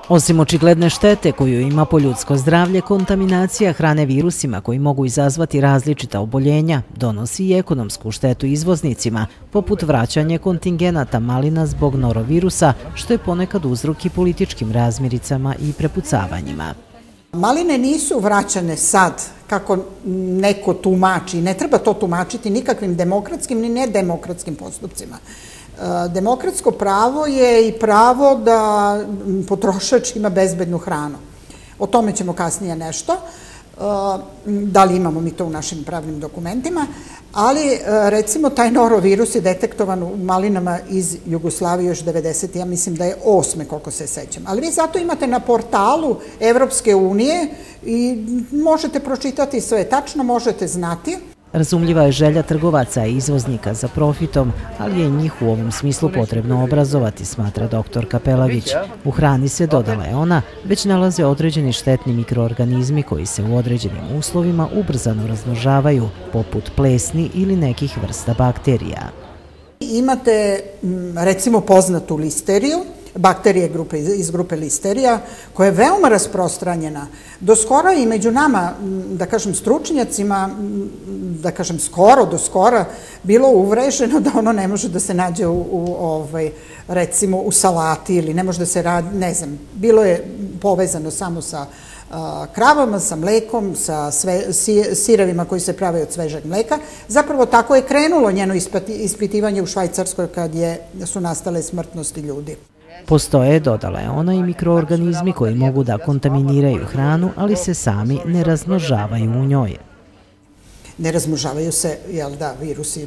Osim očigledne štete koju ima po ljudsko zdravlje, kontaminacija hrane virusima koji mogu izazvati različita oboljenja donosi i ekonomsku štetu izvoznicima, poput vraćanja kontingenata malina zbog norovirusa, što je ponekad uzrok i političkim razmiricama i prepucavanjima. Maline nisu vraćane sad, kako neko tumači, ne treba to tumačiti nikakvim demokratskim ni nedemokratskim postupcima. Demokratsko pravo je i pravo da potrošač ima bezbednu hranu. O tome ćemo kasnije nešto, da li imamo mi to u našim pravnim dokumentima, ali recimo taj norovirus je detektovan u malinama iz Jugoslavije još 90. Ja mislim da je 8. koliko se sećam. Ali vi zato imate na portalu Evropske unije i možete pročitati sve tačno, možete znati. Razumljiva je želja trgovaca i izvoznika za profitom, ali je njih u ovom smislu potrebno obrazovati, smatra dr. Kapelagić. U hrani se, dodala je ona, već nalaze određeni štetni mikroorganizmi koji se u određenim uslovima ubrzano razmnožavaju, poput plesni ili nekih vrsta bakterija. Imate recimo poznatu listeriju, bakterije iz grupe listerija, koja je veoma rasprostranjena. Do skoro i među nama, da kažem stručnjacima, da kažem do skora, bilo uvreženo da ono ne može da se nađe recimo u salati ili ne može da se radi, ne znam, bilo je povezano samo sa kravama, sa mlekom, sa sirovima koji se prave od svežeg mleka. Zapravo tako je krenulo njeno ispitivanje u Švajcarskoj kad su nastale smrtnosti ljudi. Postoje, dodala je ona, i mikroorganizmi koji mogu da kontaminiraju hranu, ali se sami ne razmnožavaju u njoj. Ne razmnožavaju se, jel da, virusi,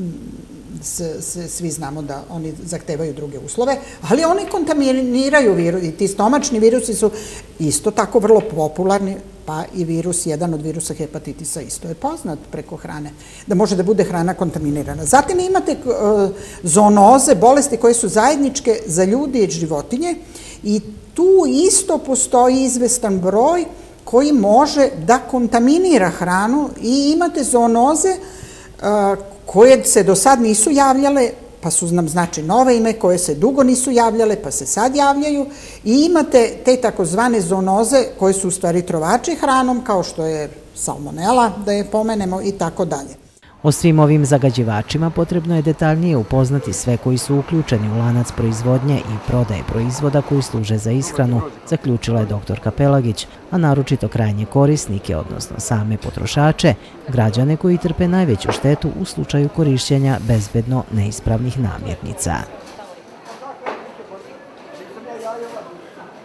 svi znamo da oni zahtevaju druge uslove, ali oni kontaminiraju virus i ti stomačni virusi su isto tako vrlo popularni, pa i virus, jedan od virusa hepatitisa isto je poznat preko hrane, da može da bude hrana kontaminirana. Zatim imate zoonoze, bolesti koje su zajedničke za ljudi i životinje i tu isto postoji izvestan broj koji može da kontaminira hranu i imate zoonoze koje se do sad nisu javljale, pa su nam znači nove ime, koje se dugo nisu javljale, pa se sad javljaju, i imate te takozvane zoonoze koje su u stvari trovači hranom, kao što je salmonela, da je pomenemo, i tako dalje. O svim ovim zagađivačima potrebno je detaljnije upoznati sve koji su uključeni u lanac proizvodnje i prodaje proizvoda koji služe za ishranu, zaključila je dr. Kapelagić, a naročito krajnje korisnike, odnosno same potrošače, građane koji trpe najveću štetu u slučaju korišćenja bezbedno neispravnih namirnica.